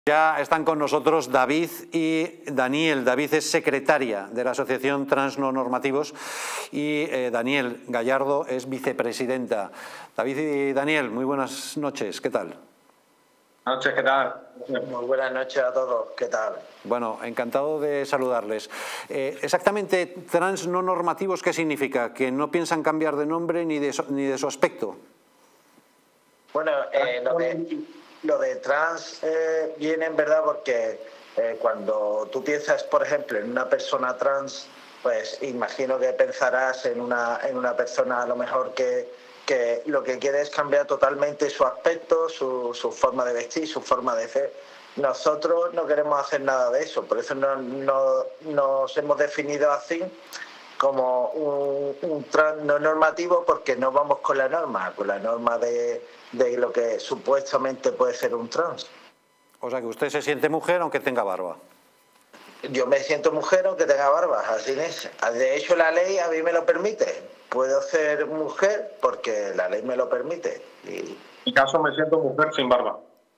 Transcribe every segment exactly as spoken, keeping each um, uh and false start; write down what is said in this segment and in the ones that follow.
Ya están con nosotros David y Daniel. David es secretaria de la Asociación Trans No Normativos y eh, Daniel Gallardo es vicepresidenta. David y Daniel, muy buenas noches, ¿qué tal? Buenas noches, ¿qué tal? Muy buenas noches a todos, ¿qué tal? Bueno, encantado de saludarles. Eh, exactamente, trans no normativos, ¿qué significa? ¿Que no piensan cambiar de nombre ni de, ni de su aspecto? Bueno, eh, lo, de, lo de trans eh, viene en verdad porque eh, cuando tú piensas, por ejemplo, en una persona trans, pues imagino que pensarás en una, en una persona a lo mejor que, que lo que quiere es cambiar totalmente su aspecto, su, su forma de vestir, su forma de ser. Nosotros no queremos hacer nada de eso, por eso no, no, nos hemos definido así como un, un trans no normativo, porque no vamos con la norma, con la norma de, de lo que supuestamente puede ser un trans. O sea que usted se siente mujer aunque tenga barba. Yo me siento mujer aunque tenga barba, así es. De hecho, la ley a mí me lo permite. Puedo ser mujer porque la ley me lo permite. Y... En mi caso me siento mujer sin barba.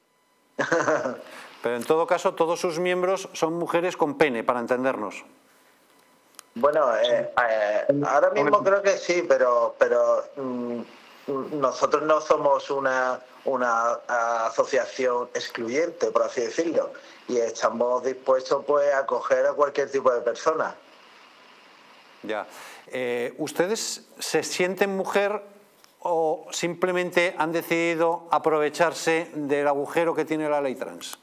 Pero en todo caso, todos sus miembros son mujeres con pene, para entendernos. Bueno, eh, eh, ahora mismo creo que sí, pero pero mm, nosotros no somos una, una asociación excluyente, por así decirlo, y estamos dispuestos pues a acoger a cualquier tipo de persona. Ya. Eh, ¿Ustedes se sienten mujer o simplemente han decidido aprovecharse del agujero que tiene la ley trans?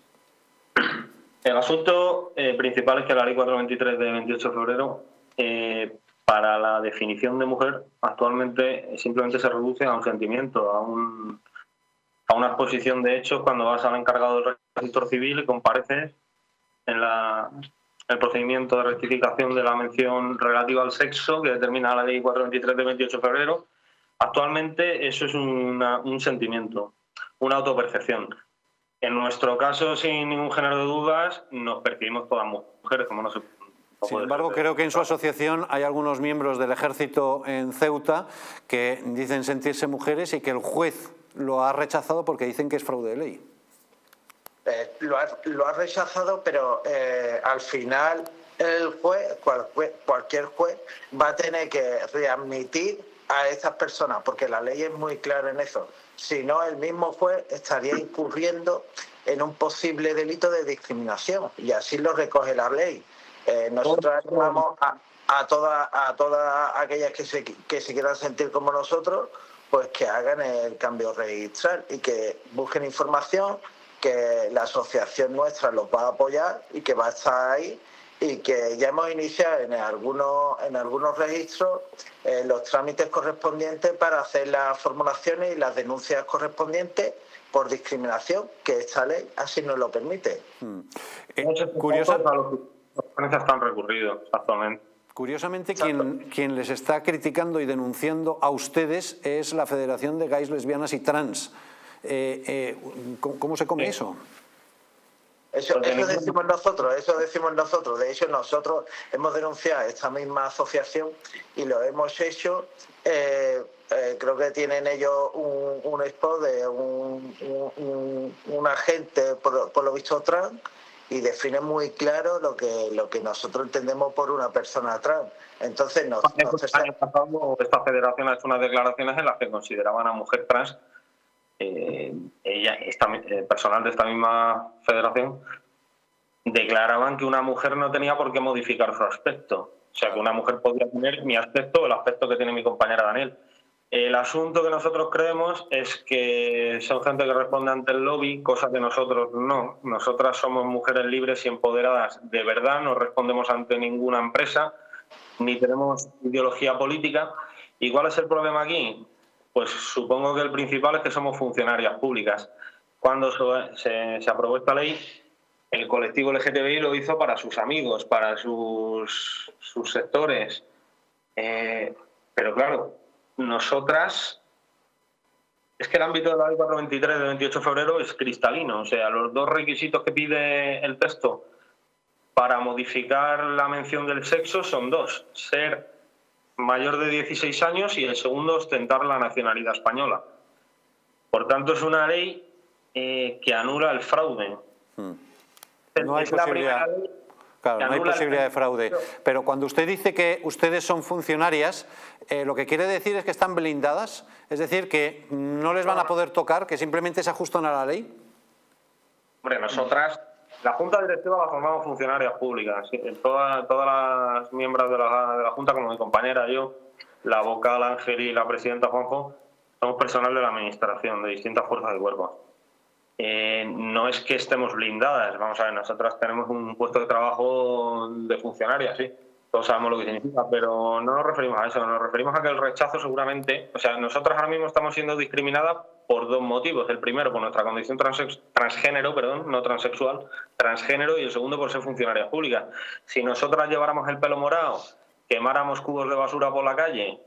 El asunto eh, principal es que la ley cuatrocientos veintitrés de veintiocho de febrero, eh, para la definición de mujer, actualmente simplemente se reduce a un sentimiento, a, un, a una exposición de hechos cuando vas al encargado del registro civil y compareces en la, el procedimiento de rectificación de la mención relativa al sexo que determina la ley cuatrocientos veintitrés de veintiocho de febrero. Actualmente eso es una, un sentimiento, una autopercepción. En nuestro caso, sin ningún género de dudas, nos percibimos todas mujeres, como no se... Sin embargo, creo que en su asociación hay algunos miembros del ejército en Ceuta que dicen sentirse mujeres y que el juez lo ha rechazado porque dicen que es fraude de ley. Eh, lo, ha, lo ha rechazado, pero eh, al final el juez, cual, cualquier juez, va a tener que readmitir a estas personas, porque la ley es muy clara en eso. Si no, el mismo juez estaría incurriendo en un posible delito de discriminación, y así lo recoge la ley. Eh, nosotros animamos a, a todas a todas aquellas que se, que se quieran sentir como nosotros, pues que hagan el cambio registral y que busquen información, que la asociación nuestra los va a apoyar y que va a estar ahí, y que ya hemos iniciado en algunos, en algunos registros eh, los trámites correspondientes para hacer las formulaciones y las denuncias correspondientes por discriminación, que esta ley así nos lo permite. Hmm. Eh, curiosa... están recurridos actualmente. Curiosamente, quien, quien les está criticando y denunciando a ustedes es la Federación de Gays, Lesbianas y Trans. Eh, eh, ¿cómo, ¿Cómo se come sí. eso? Eso, eso decimos nosotros, eso decimos nosotros. De hecho, nosotros hemos denunciado a esta misma asociación y lo hemos hecho. Eh, eh, creo que tienen ellos un, un spot de un, un, un, un agente, por, por lo visto, trans, y define muy claro lo que lo que nosotros entendemos por una persona trans. Entonces, nos, nos... el año pasado esta federación ha hecho unas declaraciones en las que consideraban a mujer trans, eh, ella, esta, eh, personal de esta misma federación, declaraban que una mujer no tenía por qué modificar su aspecto. O sea, que una mujer podría tener mi aspecto o el aspecto que tiene mi compañera Daniel. El asunto que nosotros creemos es que son gente que responde ante el lobby, cosa que nosotros no. Nosotras somos mujeres libres y empoderadas de verdad, no respondemos ante ninguna empresa, ni tenemos ideología política. ¿Y cuál es el problema aquí? Pues supongo que el principal es que somos funcionarias públicas. Cuando se, se aprobó esta ley, el colectivo L G T B I lo hizo para sus amigos, para sus, sus sectores. Eh, pero claro, nosotras, es que el ámbito de la ley cuatrocientos veintitrés de veintiocho de febrero es cristalino. O sea, los dos requisitos que pide el texto para modificar la mención del sexo son dos: ser mayor de dieciséis años y el segundo, ostentar la nacionalidad española. Por tanto, es una ley eh, que anula el fraude. Hmm. No hay es la posibilidad. primera ley. Claro, no hay posibilidad de fraude. Pero cuando usted dice que ustedes son funcionarias, eh, lo que quiere decir es que están blindadas, es decir, que no les van a poder tocar, que simplemente se ajustan a la ley. Hombre, nosotras, la Junta Directiva la formamos funcionarias públicas. Todas, todas las miembros de la, de la Junta, como mi compañera, yo, la vocal Ángel y la presidenta Juanjo, somos personal de la Administración, de distintas fuerzas y cuerpos. Eh, no es que estemos blindadas, vamos a ver, nosotras tenemos un puesto de trabajo de funcionaria, sí, todos sabemos lo que significa, pero no nos referimos a eso, nos referimos a que el rechazo seguramente, o sea, nosotras ahora mismo estamos siendo discriminadas por dos motivos. El primero, por nuestra condición transex, transgénero, perdón, no transexual, transgénero, y el segundo, por ser funcionarias públicas. Si nosotras lleváramos el pelo morado, quemáramos cubos de basura por la calle,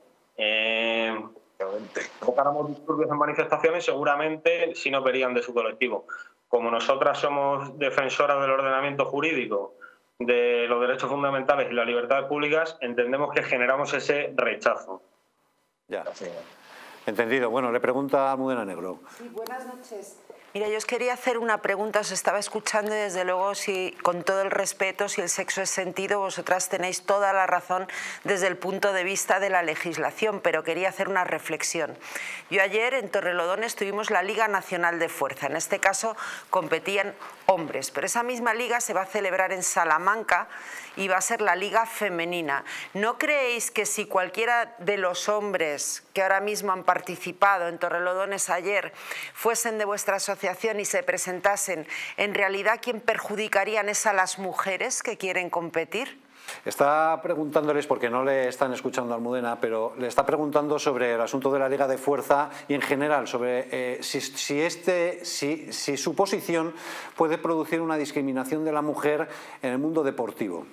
eh, tocáramos disturbios en manifestaciones, seguramente sí nos verían de su colectivo. Como nosotras somos defensoras del ordenamiento jurídico, de los derechos fundamentales y las libertades públicas, entendemos que generamos ese rechazo. Ya, entendido. Bueno, le pregunta a Almudena Negro. Sí, buenas noches. Mira, yo os quería hacer una pregunta, os estaba escuchando y desde luego, si, con todo el respeto, si el sexo es sentido, vosotras tenéis toda la razón desde el punto de vista de la legislación, pero quería hacer una reflexión. Yo ayer en Torrelodones tuvimos la Liga Nacional de Fuerza, en este caso competían hombres, pero esa misma liga se va a celebrar en Salamanca y va a ser la Liga Femenina. ¿No creéis que si cualquiera de los hombres que ahora mismo han participado en Torrelodones ayer fuesen de vuestra asociación y se presentasen, en realidad quien perjudicarían es a las mujeres que quieren competir? Está preguntándoles, porque no le están escuchando a Almudena, pero le está preguntando sobre el asunto de la Liga de Fuerza y en general sobre eh, si, si, este, si, si su posición puede producir una discriminación de la mujer en el mundo deportivo.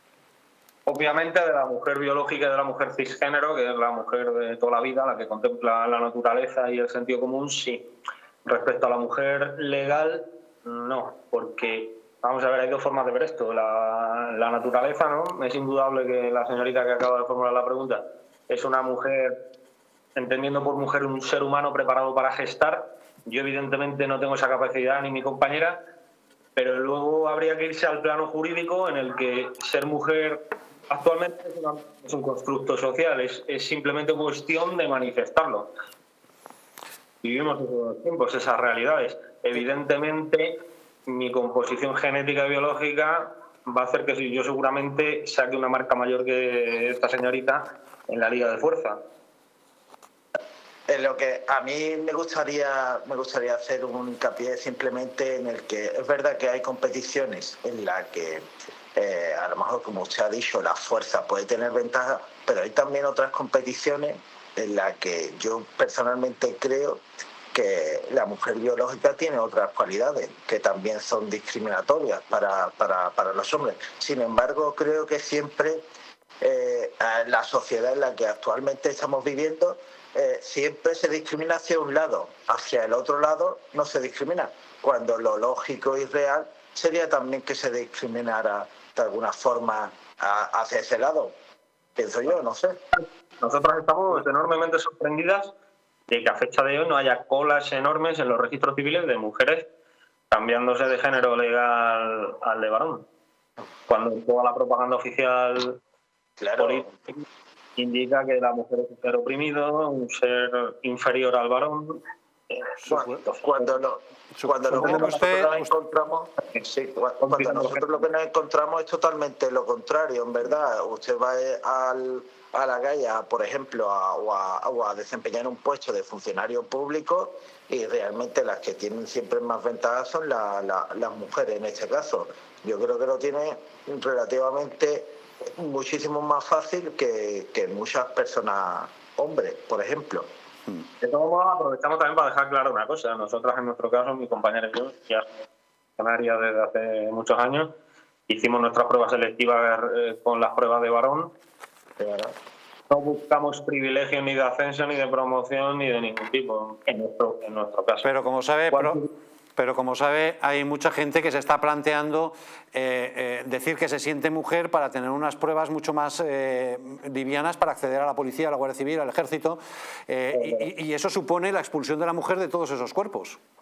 Obviamente de la mujer biológica y de la mujer cisgénero, que es la mujer de toda la vida, la que contempla la naturaleza y el sentido común, sí. Respecto a la mujer legal, no, porque vamos a ver, hay dos formas de ver esto. La, la naturaleza, ¿no? Es indudable que la señorita que acaba de formular la pregunta es una mujer, entendiendo por mujer un ser humano preparado para gestar. Yo evidentemente no tengo esa capacidad, ni mi compañera, pero luego habría que irse al plano jurídico en el que ser mujer actualmente es, una, es un constructo social, es, es simplemente cuestión de manifestarlo. Vivimos esos tiempos, esas realidades. Evidentemente, mi composición genética y biológica va a hacer que yo seguramente saque una marca mayor que esta señorita en la Liga de Fuerza. En lo que a mí me gustaría, me gustaría hacer un hincapié simplemente en el que es verdad que hay competiciones en las que eh, a lo mejor, como usted ha dicho, la fuerza puede tener ventaja, pero hay también otras competiciones en las que yo personalmente creo que la mujer biológica tiene otras cualidades que también son discriminatorias para, para, para los hombres. Sin embargo, creo que siempre eh, la sociedad en la que actualmente estamos viviendo eh, siempre se discrimina hacia un lado, hacia el otro lado no se discrimina, cuando lo lógico y real sería también que se discriminara de alguna forma a, hacia ese lado, pienso yo, no sé. Nosotros estamos enormemente sorprendidas de que a fecha de hoy no haya colas enormes en los registros civiles de mujeres cambiándose de género legal al de varón. Cuando toda la propaganda oficial claro. política indica que la mujer es un ser oprimido, un ser inferior al varón. Cuando, cuando, lo, cuando lo que nosotros usted, nos encontramos, sí, cuando nosotros lo que nos encontramos es totalmente lo contrario, en verdad. Usted va al, a la calle, por ejemplo, a, o, a, o a desempeñar un puesto de funcionario público y realmente las que tienen siempre más ventajas son la, la, las mujeres en este caso. Yo creo que lo tiene relativamente muchísimo más fácil que, que muchas personas, hombres, por ejemplo. De todos modos, aprovechamos también para dejar claro una cosa. Nosotras, en nuestro caso, mi compañera y yo, ya funcionarias desde hace muchos años, hicimos nuestras pruebas selectivas eh, con las pruebas de varón. No buscamos privilegios ni de ascenso, ni de promoción, ni de ningún tipo, en nuestro, en nuestro caso. Pero como sabe... Pero... Pero como sabe, hay mucha gente que se está planteando eh, eh, decir que se siente mujer para tener unas pruebas mucho más eh, livianas para acceder a la policía, a la Guardia Civil, al Ejército, eh, y, y eso supone la expulsión de la mujer de todos esos cuerpos.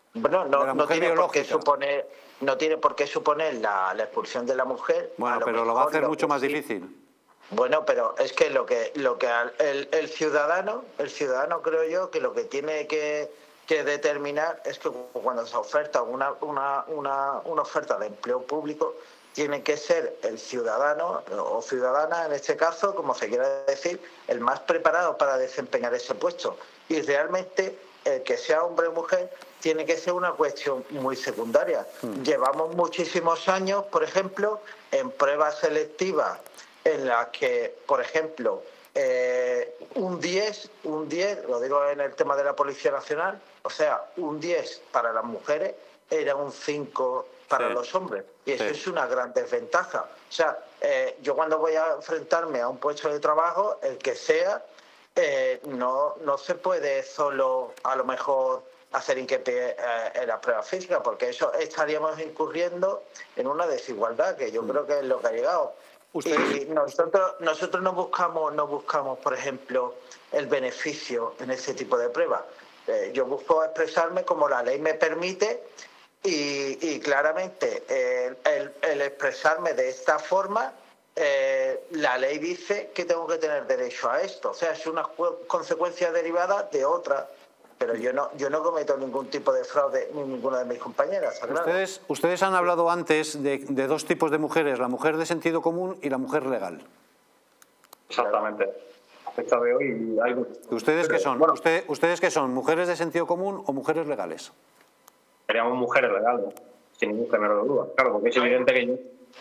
Bueno, no, de la no mujer tiene por qué biológica. suponer, no tiene por qué suponer la, la expulsión de la mujer. Bueno, lo pero lo va a mejor hacer lo mucho que más sí- difícil. Bueno, pero es que lo que lo que al- el, el ciudadano, el ciudadano creo yo que lo que tiene que, que determinar es que cuando se oferta una, una, una, una oferta de empleo público, tiene que ser el ciudadano o ciudadana, en este caso, como se quiera decir, el más preparado para desempeñar ese puesto. Y realmente el que sea hombre o mujer tiene que ser una cuestión muy secundaria. Mm. Llevamos muchísimos años, por ejemplo, en pruebas selectivas en las que, por ejemplo, eh, un diez, un diez, lo digo en el tema de la Policía Nacional, o sea, un diez para las mujeres era un cinco para sí. los hombres. Y eso sí. es una gran desventaja. O sea, eh, yo cuando voy a enfrentarme a un puesto de trabajo, el que sea, eh, no, no se puede solo, a lo mejor, hacer hincapié eh, en las pruebas físicas, porque eso estaríamos incurriendo en una desigualdad, que yo mm. creo que es lo que ha llegado. ¿Ustedes? Y nosotros, nosotros no buscamos, no buscamos, por ejemplo, el beneficio en ese tipo de pruebas. Eh, yo busco expresarme como la ley me permite y, y claramente eh, el, el expresarme de esta forma, eh, la ley dice que tengo que tener derecho a esto. O sea, es una consecuencia derivada de otra. Pero yo no, yo no cometo ningún tipo de fraude ni ninguna de mis compañeras. Claro. Ustedes, ustedes han hablado antes de, de dos tipos de mujeres, la mujer de sentido común y la mujer legal. Exactamente. A fecha de hoy hay... ¿Ustedes qué son? Bueno, ¿Usted, ¿Ustedes qué son? ¿Mujeres de sentido común o mujeres legales? Seríamos mujeres legales, sin ningún género de duda. Claro, porque es evidente que yo...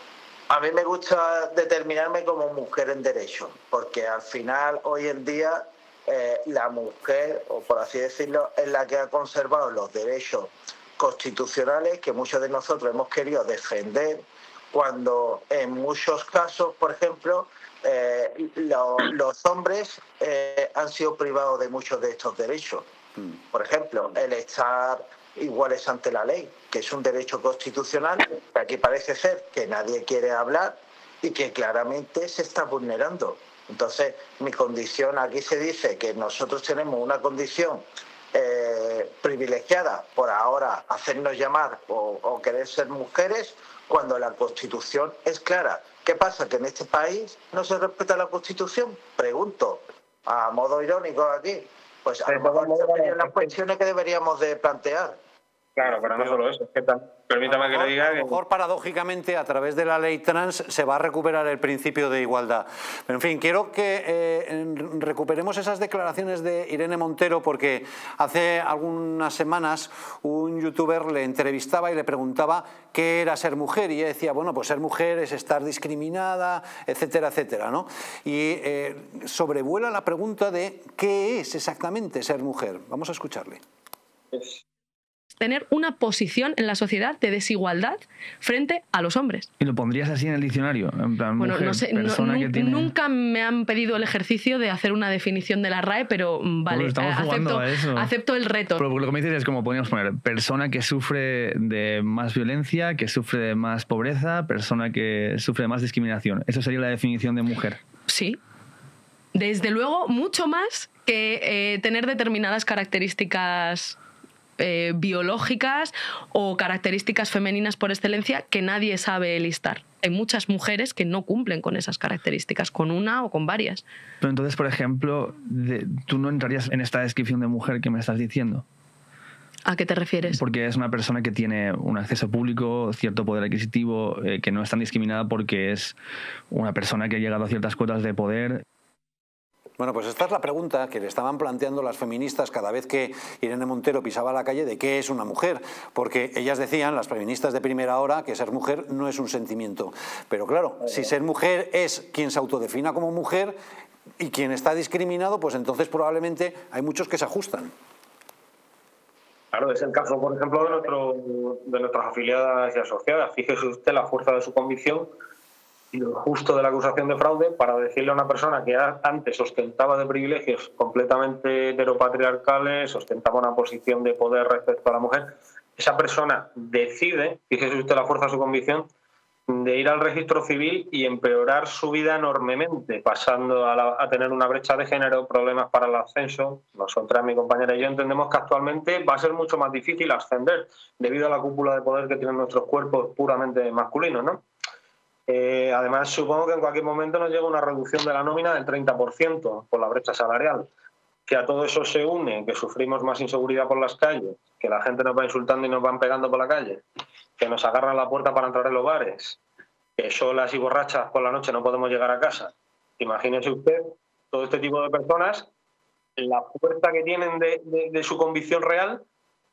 A mí me gusta determinarme como mujer en derecho, porque al final, hoy en día... Eh, la mujer, o por así decirlo, es la que ha conservado los derechos constitucionales que muchos de nosotros hemos querido defender, cuando en muchos casos, por ejemplo, eh, lo, los hombres eh, han sido privados de muchos de estos derechos. Por ejemplo, el estar iguales ante la ley, que es un derecho constitucional, que aquí parece ser que nadie quiere hablar y que claramente se está vulnerando. Entonces, mi condición, aquí se dice que nosotros tenemos una condición eh, privilegiada por ahora hacernos llamar o, o querer ser mujeres, cuando la Constitución es clara. ¿Qué pasa? ¿Que en este país no se respeta la Constitución? Pregunto, a modo irónico aquí. Pues a lo mejor estas serían las cuestiones que deberíamos de plantear. Claro, pero no solo eso, es que tan, permítame mejor, que le diga a lo mejor, que... paradójicamente, a través de la ley trans se va a recuperar el principio de igualdad. Pero, en fin, quiero que eh, recuperemos esas declaraciones de Irene Montero, porque hace algunas semanas un youtuber le entrevistaba y le preguntaba qué era ser mujer, y ella decía, bueno, pues ser mujer es estar discriminada, etcétera, etcétera, ¿no? Y eh, sobrevuela la pregunta de qué es exactamente ser mujer. Vamos a escucharle. Es... tener una posición en la sociedad de desigualdad frente a los hombres. ¿Y lo pondrías así en el diccionario? En plan, bueno, mujer, no sé, persona no, que tiene... nunca me han pedido el ejercicio de hacer una definición de la R A E, pero vale, pues estamos jugando acepto, a eso. acepto el reto. Pero lo que me dices es como podríamos poner persona que sufre de más violencia, que sufre de más pobreza, persona que sufre de más discriminación. ¿Eso sería la definición de mujer? Sí. Desde luego, mucho más que eh, tener determinadas características Eh, biológicas o características femeninas por excelencia que nadie sabe listar. Hay muchas mujeres que no cumplen con esas características, con una o con varias. Pero entonces, por ejemplo, de, ¿tú no entrarías en esta descripción de mujer que me estás diciendo? ¿A qué te refieres? Porque es una persona que tiene un acceso público, cierto poder adquisitivo, eh, que no es tan discriminada porque es una persona que ha llegado a ciertas cuotas de poder. Bueno, pues esta es la pregunta que le estaban planteando las feministas cada vez que Irene Montero pisaba la calle de qué es una mujer, porque ellas decían, las feministas de primera hora, que ser mujer no es un sentimiento. Pero claro, si ser mujer es quien se autodefina como mujer y quien está discriminado, pues entonces probablemente hay muchos que se ajustan. Claro, es el caso, por ejemplo, de, nuestro, de nuestras afiliadas y asociadas. Fíjese usted la fuerza de su convicción y lo justo de la acusación de fraude para decirle a una persona que antes ostentaba de privilegios completamente heteropatriarcales, ostentaba una posición de poder respecto a la mujer, esa persona decide, fíjese usted la fuerza de su convicción, de ir al registro civil y empeorar su vida enormemente, pasando a, la, a tener una brecha de género, problemas para el ascenso. Nosotras, mi compañera y yo, entendemos que actualmente va a ser mucho más difícil ascender debido a la cúpula de poder que tienen nuestros cuerpos puramente masculinos, ¿no? Eh, además, supongo que en cualquier momento nos llega una reducción de la nómina del treinta por ciento por la brecha salarial. Que a todo eso se une que sufrimos más inseguridad por las calles, que la gente nos va insultando y nos van pegando por la calle, que nos agarran la puerta para entrar en los bares, que solas y borrachas por la noche no podemos llegar a casa. Imagínese usted todo este tipo de personas, la fuerza que tienen de, de, de su convicción real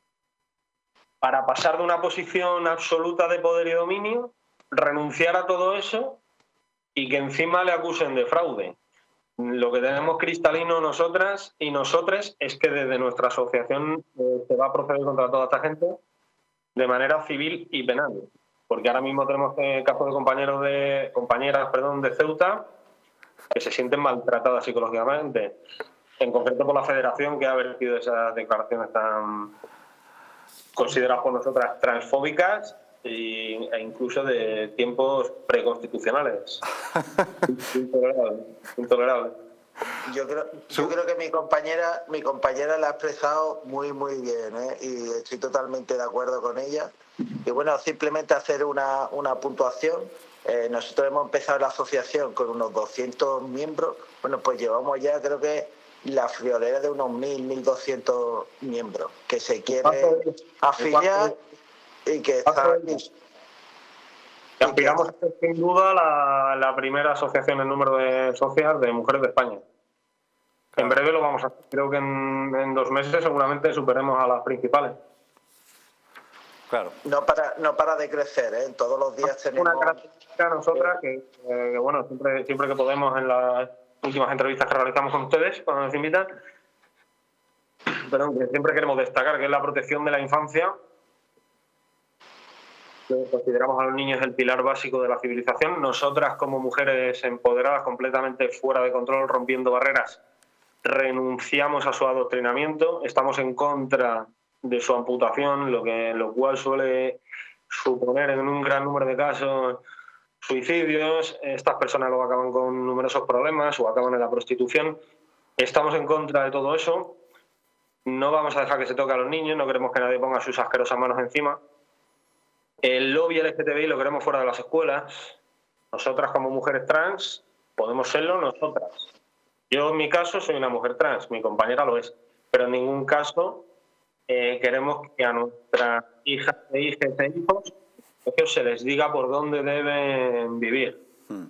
para pasar de una posición absoluta de poder y dominio, renunciar a todo eso y que encima le acusen de fraude. Lo que tenemos cristalino nosotras y nosotres es que desde nuestra asociación eh, se va a proceder contra toda esta gente de manera civil y penal. Porque ahora mismo tenemos eh, casos de compañeros de compañeras perdón, de Ceuta que se sienten maltratadas psicológicamente, en concreto por la federación que ha vertido esas declaraciones tan consideradas por nosotras transfóbicas y, e incluso de tiempos preconstitucionales. Intolerable, intolerable. Yo creo, yo creo que mi compañera, mi compañera la ha expresado muy, muy bien, ¿eh? Y estoy totalmente de acuerdo con ella. Y bueno, simplemente hacer una, una puntuación. Eh, nosotros hemos empezado la asociación con unos doscientos miembros. Bueno, pues llevamos ya, creo que la friolera de unos mil, mil doscientos miembros que se quieren afiliar y que están... Y aspiramos a ser sin duda la, la primera asociación en número de socias de mujeres de España. Claro. En breve lo vamos a hacer. Creo que en, en dos meses seguramente superemos a las principales. Claro. No para, no para de crecer, ¿eh? Todos los días tenemos... Una característica a nosotras que, eh, que, bueno, siempre, siempre que podemos en las últimas entrevistas que realizamos con ustedes, cuando nos invitan, perdón, que siempre queremos destacar que es la protección de la infancia. Consideramos a los niños el pilar básico de la civilización. Nosotras, como mujeres empoderadas, completamente fuera de control, rompiendo barreras, renunciamos a su adoctrinamiento, estamos en contra de su amputación, lo, que, lo cual suele suponer en un gran número de casos suicidios. Estas personas luego acaban con numerosos problemas o acaban en la prostitución. Estamos en contra de todo eso. No vamos a dejar que se toque a los niños, no queremos que nadie ponga sus asquerosas manos encima. El lobby L G T B I lo queremos fuera de las escuelas. Nosotras, como mujeres trans, podemos serlo nosotras. Yo, en mi caso, soy una mujer trans, mi compañera lo es, pero en ningún caso eh, queremos que a nuestras hijas e hijas e hijos se les diga por dónde deben vivir. Hmm.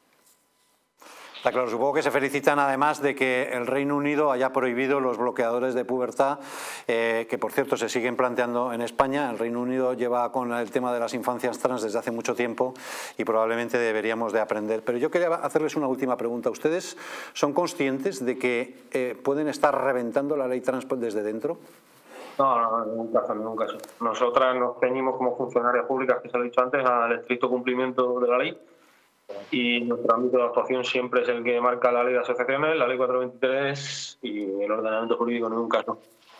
Está claro, supongo que se felicitan además de que el Reino Unido haya prohibido los bloqueadores de pubertad, eh, que por cierto se siguen planteando en España. El Reino Unido lleva con el tema de las infancias trans desde hace mucho tiempo y probablemente deberíamos de aprender. Pero yo quería hacerles una última pregunta. ¿Ustedes son conscientes de que eh, pueden estar reventando la ley trans desde dentro? No, no, no, en ningún caso, en ningún caso. Nosotras nos ceñimos como funcionarias públicas, que se lo he dicho antes, al estricto cumplimiento de la ley. Y nuestro ámbito de actuación siempre es el que marca la ley de asociaciones, la ley cuatrocientos veintitrés y el ordenamiento jurídico en ningún caso.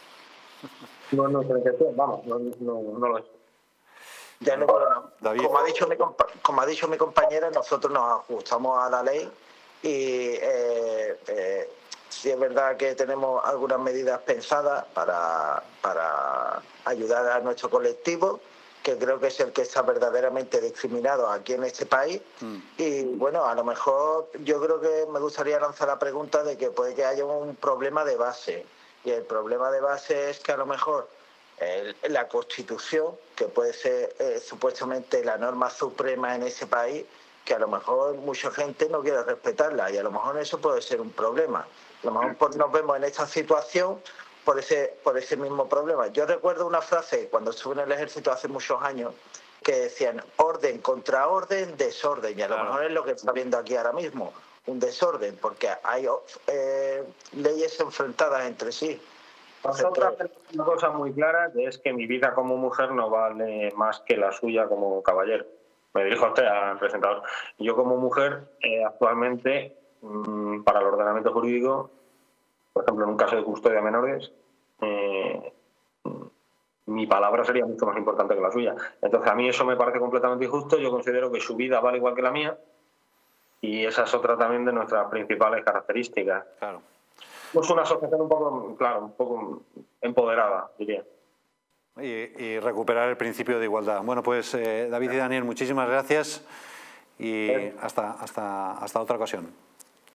No, no, vamos, no, no, no lo es. Ya no, no. Como, ha dicho mi, como ha dicho mi compañera, nosotros nos ajustamos a la ley y eh, eh, sí es verdad que tenemos algunas medidas pensadas para, para ayudar a nuestro colectivo, que creo que es el que está verdaderamente discriminado aquí en este país. Mm. Y bueno, a lo mejor yo creo que me gustaría lanzar la pregunta de que puede que haya un problema de base. Y el problema de base es que a lo mejor eh, la Constitución, que puede ser eh, supuestamente la norma suprema en ese país, que a lo mejor mucha gente no quiere respetarla y a lo mejor eso puede ser un problema. A lo mejor nos vemos en esta situación por ese, por ese mismo problema. Yo recuerdo una frase cuando estuve en el ejército hace muchos años que decían orden contra orden, desorden, y a lo claro. mejor es lo que está viendo aquí ahora mismo, un desorden, porque hay eh, leyes enfrentadas entre sí. Nosotros tenemos una cosa muy clara, que es que mi vida como mujer no vale más que la suya como caballero. Me dirijo a usted, al presentador. Yo como mujer, eh, actualmente, mmm, para el ordenamiento jurídico, por ejemplo, en un caso de custodia de menores, eh, mi palabra sería mucho más importante que la suya. Entonces a mí eso me parece completamente injusto. Yo considero que su vida vale igual que la mía y esa es otra también de nuestras principales características. Claro. Es una asociación un poco, claro, un poco empoderada, diría. Y, y recuperar el principio de igualdad. Bueno, pues eh, David y Daniel, muchísimas gracias y hasta, hasta, hasta otra ocasión.